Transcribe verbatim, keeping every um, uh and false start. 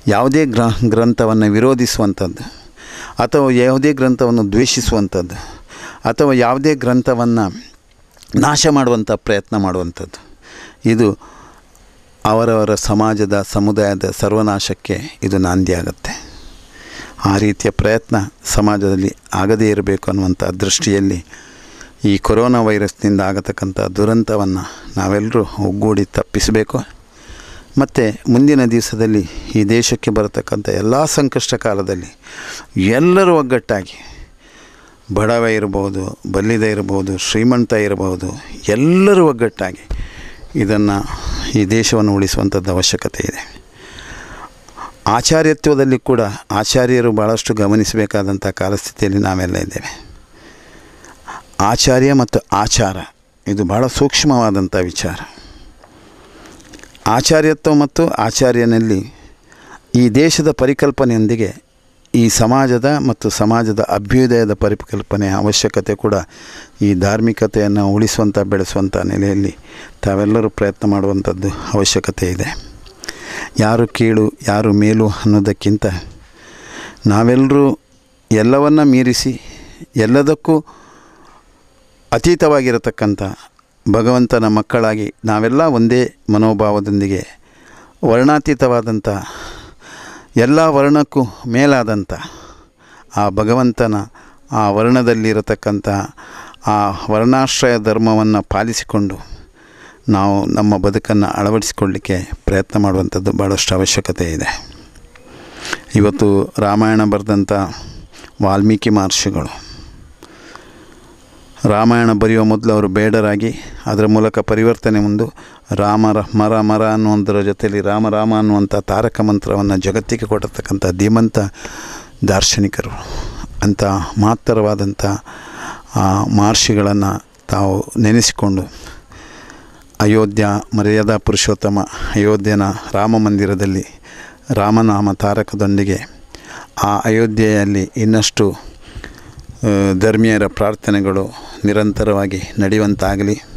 ಯಾವುದೇ ಗ್ರ ಗ್ರಂಥವನ್ನು ವಿರೋಧಿಸುವಂಥದ್ದು ಅಥವಾ ಯಾವುದೇ ಗ್ರಂಥವನ್ನು ದ್ವೇಷಿಸುವಂಥದ್ದು ಅಥವಾ ಯಾವುದೇ ಗ್ರಂಥವನ್ನು ನಾಶ ಮಾಡುವಂಥ ಪ್ರಯತ್ನ ಮಾಡುವಂಥದ್ದು ಇದು ಅವರವರ ಸಮಾಜದ ಸಮುದಾಯದ ಸರ್ವನಾಶಕ್ಕೆ ಇದು ನಾಂದಿಯಾಗುತ್ತೆ. ಆ ರೀತಿಯ ಪ್ರಯತ್ನ ಸಮಾಜದಲ್ಲಿ ಆಗದೇ ಇರಬೇಕು ಅನ್ನುವಂಥ ದೃಷ್ಟಿಯಲ್ಲಿ ಈ ಕೊರೋನಾ ವೈರಸ್ನಿಂದ ಆಗತಕ್ಕಂಥ ದುರಂತವನ್ನು ನಾವೆಲ್ಲರೂ ಒಗ್ಗೂಡಿ ತಪ್ಪಿಸಬೇಕು. ಮತ್ತು ಮುಂದಿನ ದಿವಸದಲ್ಲಿ ಈ ದೇಶಕ್ಕೆ ಬರತಕ್ಕಂಥ ಎಲ್ಲ ಸಂಕಷ್ಟ ಕಾಲದಲ್ಲಿ ಎಲ್ಲರೂ ಒಗ್ಗಟ್ಟಾಗಿ, ಬಡವ ಇರ್ಬೋದು, ಬಲ್ಲಿದ ಇರ್ಬೋದು, ಶ್ರೀಮಂತ ಇರಬಹುದು, ಎಲ್ಲರೂ ಒಗ್ಗಟ್ಟಾಗಿ ಇದನ್ನು ಈ ದೇಶವನ್ನು ಉಳಿಸುವಂಥದ್ದು ಅವಶ್ಯಕತೆ ಇದೆ. ಆಚಾರ್ಯತ್ವದಲ್ಲಿ ಕೂಡ ಆಚಾರ್ಯರು ಭಾಳಷ್ಟು ಗಮನಿಸಬೇಕಾದಂಥ ಕಾಲಸ್ಥಿತಿಯಲ್ಲಿ ನಾವೆಲ್ಲ ಇದ್ದೇವೆ. ಆಚಾರ್ಯ ಮತ್ತು ಆಚಾರ ಇದು ಭಾಳ ಸೂಕ್ಷ್ಮವಾದಂಥ ವಿಚಾರ. ಆಚಾರ್ಯತ್ವ ಮತ್ತು ಆಚಾರ್ಯನಲ್ಲಿ ಈ ದೇಶದ ಪರಿಕಲ್ಪನೆಯೊಂದಿಗೆ ಈ ಸಮಾಜದ ಮತ್ತು ಸಮಾಜದ ಅಭ್ಯುದಯದ ಪರಿಕಲ್ಪನೆಯ ಅವಶ್ಯಕತೆ ಕೂಡ ಈ ಧಾರ್ಮಿಕತೆಯನ್ನು ಉಳಿಸುವಂಥ ಬೆಳೆಸುವಂಥ ನೆಲೆಯಲ್ಲಿ ತಾವೆಲ್ಲರೂ ಪ್ರಯತ್ನ ಮಾಡುವಂಥದ್ದು ಅವಶ್ಯಕತೆ ಇದೆ. ಯಾರು ಕೀಳು ಯಾರು ಮೇಲು ಅನ್ನೋದಕ್ಕಿಂತ ನಾವೆಲ್ಲರೂ ಎಲ್ಲವನ್ನ ಮೀರಿಸಿ ಎಲ್ಲದಕ್ಕೂ ಅತೀತವಾಗಿರತಕ್ಕಂಥ ಭಗವಂತನ ಮಕ್ಕಳಾಗಿ ನಾವೆಲ್ಲ ಒಂದೇ ಮನೋಭಾವದೊಂದಿಗೆ ವರ್ಣಾತೀತವಾದಂಥ ಎಲ್ಲ ವರ್ಣಕ್ಕೂ ಮೇಲಾದಂಥ ಆ ಭಗವಂತನ ಆ ವರ್ಣದಲ್ಲಿರತಕ್ಕಂಥ ಆ ವರ್ಣಾಶ್ರಯ ಧರ್ಮವನ್ನು ಪಾಲಿಸಿಕೊಂಡು ನಾವು ನಮ್ಮ ಬದುಕನ್ನು ಅಳವಡಿಸಿಕೊಳ್ಳಲಿಕ್ಕೆ ಪ್ರಯತ್ನ ಮಾಡುವಂಥದ್ದು ಭಾಳಷ್ಟು ಅವಶ್ಯಕತೆ ಇದೆ. ಇವತ್ತು ರಾಮಾಯಣ ಬರೆದಂಥ ವಾಲ್ಮೀಕಿ ಮಹರ್ಷಿಗಳು ರಾಮಾಯಣ ಬರೆಯುವ ಮೊದಲು ಅವರು ಬೇಡರಾಗಿ ಅದರ ಮೂಲಕ ಪರಿವರ್ತನೆ ಮುಂದೆ ರಾಮ ಮರ ಮರ ಅನ್ನುವಂಥರ ಜೊತೆಯಲ್ಲಿ ರಾಮ ರಾಮ ಅನ್ನುವಂಥ ತಾರಕ ಮಂತ್ರವನ್ನು ಜಗತ್ತಿಗೆ ಕೊಟ್ಟಿರ್ತಕ್ಕಂಥ ಧೀಮಂತ ದಾರ್ಶನಿಕರು. ಅಂಥ ಮಹತ್ತರವಾದಂಥ ಮಹರ್ಷಿಗಳನ್ನು ತಾವು ನೆನೆಸಿಕೊಂಡು ಅಯೋಧ್ಯ ಮರ್ಯಾದಾ ಪುರುಷೋತ್ತಮ ಅಯೋಧ್ಯನ ರಾಮ ಮಂದಿರದಲ್ಲಿ ರಾಮನಾಮ ತಾರಕದೊಂದಿಗೆ ಆ ಅಯೋಧ್ಯೆಯಲ್ಲಿ ಇನ್ನಷ್ಟು ಧರ್ಮೀಯರ ಪ್ರಾರ್ಥನೆಗಳು ನಿರಂತರವಾಗಿ ನಡೆಯುವಂತಾಗಲಿ.